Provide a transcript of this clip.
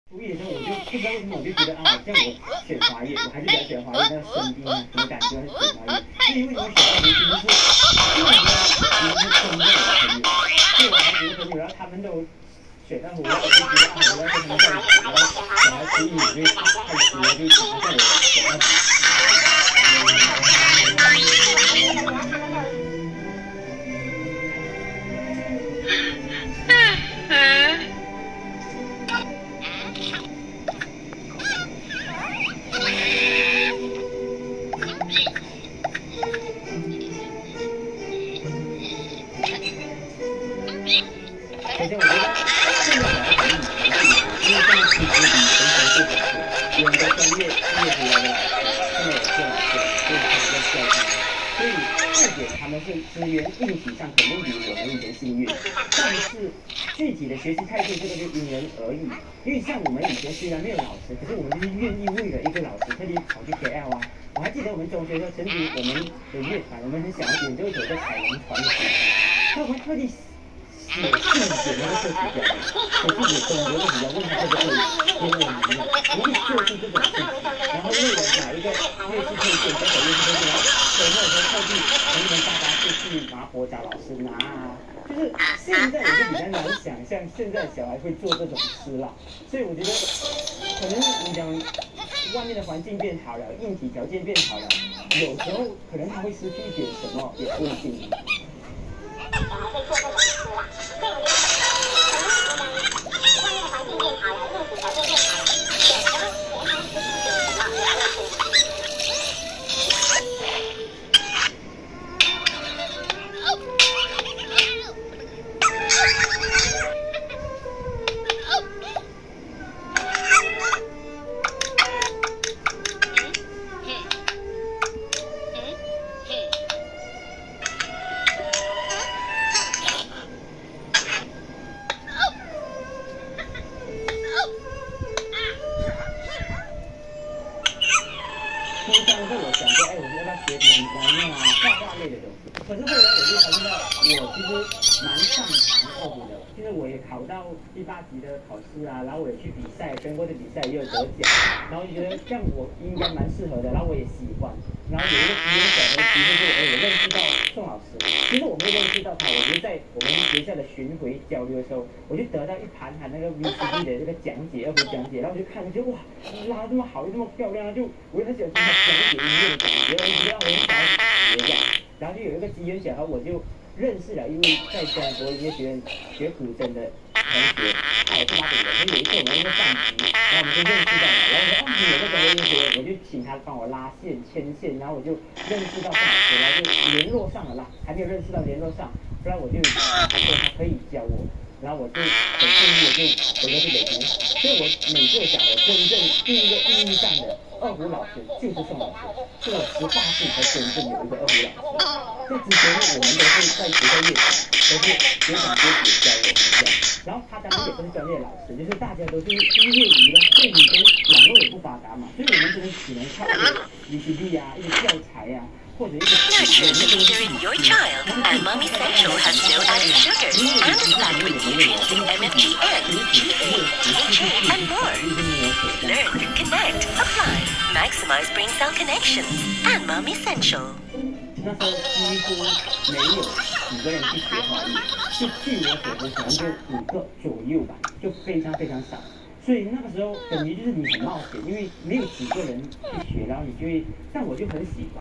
初一的时候，我就不知道为什么，我就觉得啊，像我选华语，我还是比较喜欢华语那个声音啊，什么感觉还是选华语。至于为什么选华语，其实是因为我是真正的朋友，所以我还几个朋友，然后他们都选到我，我就觉得啊，我要跟他们在一起，然后小孩初一我就太急了，就想要叫我选到首先，我觉得现在小孩很因为现在其实比从前不好，别人都专业出来的老师，现在有些老师所以他们在教他，所以二点他们是资源硬体上肯定比我们以前幸运，但是具体的学习态度这个就因人而异。因为像我们以前虽然没有老师，可是我们就是愿意为了一个老师特地跑去 KL 啊。我还记得我们中学的时候，曾经我们的乐团，我们很小一点就会走在彩虹船的时候，我们特地写信给那个社区教的，可是也中国的比较问他会不会因为我们的，我会做出这种事情，然后为了哪一个乐器推荐，这首乐器推荐，所以那时候特地从你们大家就去麻婆找老师拿啊。就是现在我就比较难想象现在小孩会做这种事啦，所以我觉得可能你讲外面的环境变好了，硬体条件变好了，有时候可能他会失去一点什么，也不一定。初三的时候，我想说，我要不要学什么玩啊、画画类的东西？可是后来我就发现到，我其实蛮擅长二胡的。就是我也考到第8级的考试啊，然后我也去比赛，全国的比赛也有得奖，然后就觉得这样我应该蛮适合的，然后我也喜欢。然后有一个机缘巧合的机会，就是我认识到宋老师。其实我没有认识到他，我觉得在我们学校的巡回交流的时候，我就得到一盘那个 VCD 的这个讲解，二胡讲解，然后我就看，我觉得哇，拉这么好，又这么漂亮，就我也很喜欢听他讲解音乐的感觉，我就觉得我很想要学这样。然后就有一个机缘巧合，我就认识了一位在加拿大音乐学院学古筝的同学，他也是马北人。所以有一次我们那个饭局，然后我们就认识到了，然后我说你有个中国音乐学院，我就请他帮我拉线牵线，然后我就认识到宋老师，然后就联络上了啦，还没有认识到联络上，不然我就他说他可以教我。然后我就很顺利的就回到去北京，所以我每个讲我真正第一个意义上的二胡老师就是宋老师，是我18岁才真正有一个二胡老师。在之前我们都是在学校乐团，都是学长学姐教我们这样。然后他当然也不是专业老师，就是大家都是业余的，所以以前网络也不发达嘛，所以我们真的只能靠VCD 啊，一些教材啊。 Nurture securing your child, and Mommy Central has no added sugars and is packed with nutrients, MFGN, GA, DHA, and more. Learn, connect, apply, maximize brain cell connections, and Mommy Central. 那时候几乎没有几个人去学华语，就据我所知，可能就5个左右吧，就非常非常少。所以那个时候等于就是你很冒险，因为没有几个人去学，然后你就会，但我就很喜欢，